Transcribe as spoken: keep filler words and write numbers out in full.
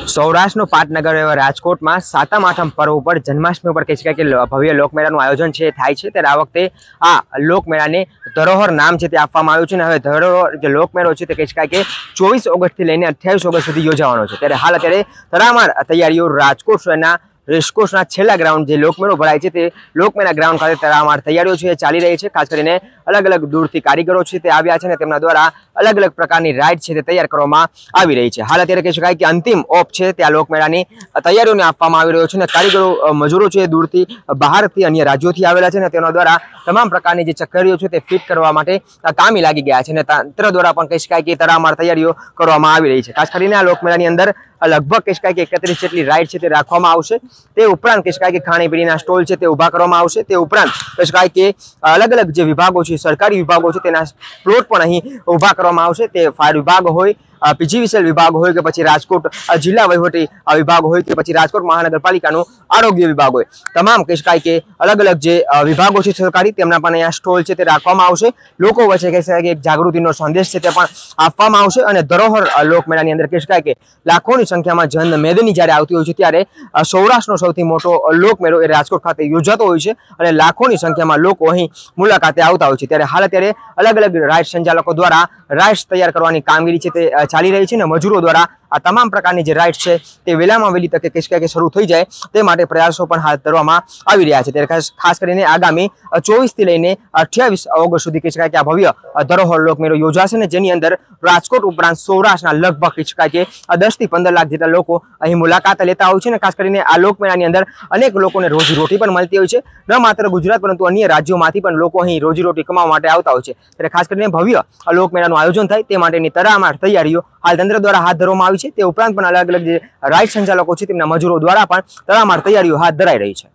સૌરાષ્ટ્રનો પાટનગર એવા રાજકોટમાં સાતમ આઠમ પર્વ ઉપર જન્માષ્ટમી ઉપર કહી શકાય કે ભવ્ય લોકમેળાનું આયોજન છે થાય છે ત્યારે આ વખતે આ લોકમેળાને ધરોહર નામ છે તે આપવામાં આવ્યું છે અને હવે ધરોહર જે લોકમેળો છે તે કહી શકાય કે ચોવીસ ઓગસ્ટથી લઈને અઠ્યાવીસ ઓગસ્ટ સુધી યોજાવાનો છે ત્યારે હાલ અત્યારે તડામાર તૈયારીઓ રાજકોટ શહેરના રેસકોર્સના છેલ્લા ગ્રાઉન્ડ જે લોકમેળો ભરાય છે તે લોકમેળા ગ્રાઉન્ડ ખાતે તડામાર તૈયારીઓ છે ચાલી રહી છે। ખાસ કરીને અલગ અલગ દૂરથી કારીગરો છે તે આવ્યા છે અને તેમના દ્વારા અલગ અલગ પ્રકારની રાઇડ છે તે તૈયાર કરવામાં આવી રહી છે। હાલ અત્યારે કહી શકાય કે અંતિમ ઓપ છે તે આ લોકમેળાની તૈયારીઓને આપવામાં આવી રહ્યો છે અને કારીગરો મજૂરો છે દૂરથી બહારથી અન્ય રાજ્યોથી આવેલા છે અને તેના દ્વારા તમામ પ્રકારની જે ચક્કરીઓ છે તે ફિટ કરવા માટે કામી લાગી ગયા છે અને તંત્ર દ્વારા પણ કહી શકાય કે તડામાર તૈયારીઓ કરવામાં આવી રહી છે। ખાસ કરીને આ લોકમેળાની અંદર લગભગ કહી શકાય કે એકત્રીસ જેટલી રાઇડ છે તે રાખવામાં આવશે। તે ઉપરાંત કહી શકાય કે ખાણીપીણીના સ્ટોલ છે તે ઊભા કરવામાં આવશે। તે ઉપરાંત કહી શકાય કે અલગ અલગ જે વિભાગો છે સરકારી વિભાગો છે તેના પ્લોટ પણ અહીં ઊભા કરવામાં આવશે। તે ફાયર વિભાગ હોય, પીજીવીસીએલ વિભાગ હોય કે પછી રાજકોટ જિલ્લા વહીવટી વિભાગ હોય કે પછી રાજકોટ મહાનગરપાલિકાનો આરોગ્ય વિભાગ હોય, તમામ કહી શકાય કે અલગ અલગ જે વિભાગો છે સરકારી તેમના પણ અહીંયા સ્ટોલ છે તે રાખવામાં આવશે। લોકો વચ્ચે કહી શકાય કે એક જાગૃતિનો સંદેશ છે તે પણ આપવામાં આવશે અને ધરોહર લોકમેળાની અંદર કહી શકાય કે લાખોની સંખ્યામાં જન મેદની જ્યારે આવતી હોય છે ત્યારે સૌરાષ્ટ્રનો સૌથી મોટો લોકમેળો એ રાજકોટ ખાતે યોજાતો હોય છે અને લાખોની સંખ્યામાં લોકો અહીં મુલાકાતે આવતા હોય છે। ત્યારે હાલ અત્યારે અલગ અલગ રાઇડ સંચાલકો દ્વારા રાઇડ્સ તૈયાર કરવાની કામગીરી છે તે ચાલી રહી છે અને મજૂરો દ્વારા આ તમામ પ્રકારની જે રાઇડ છે તે વહેલામાં વહેલી તકે કહી શકાય કે શરૂ થઈ જાય તે માટે પ્રયાસો પણ હાથ ધરવામાં આવી રહ્યા છે। ત્યારે ખાસ કરીને આગામી ચોવીસ થી લઈને અઠ્યાવીસ ઓગસ્ટ સુધી કહી શકાય કે આ ભવ્ય ધરોહર લોકમેળો યોજાશે ને જેની અંદર રાજકોટ ઉપરાંત સૌરાષ્ટ્રના લગભગ કહી શકાય કે દસ થી પંદર લાખ જેટલા લોકો અહીં મુલાકાત લેતા હોય છે અને ખાસ કરીને આ લોકમેળાની અંદર અનેક લોકોને રોજીરોટી પણ મળતી હોય છે। ન માત્ર ગુજરાત પરંતુ અન્ય રાજ્યોમાંથી પણ લોકો અહીં રોજીરોટી કમાવા માટે આવતા હોય છે। ત્યારે ખાસ કરીને ભવ્ય લોકમેળાનું આયોજન થાય તે માટેની તડામાર તૈયારીઓ હાલ તંત્ર દ્વારા હાથ ધરવામાં આવી છે। તે ઉપરાંત પણ અલગ અલગ જે રાઇડ સંચાલકો છે તેમના મજૂરો દ્વારા પણ તડામાર તૈયારીઓ હાથ ધરાઈ રહી છે।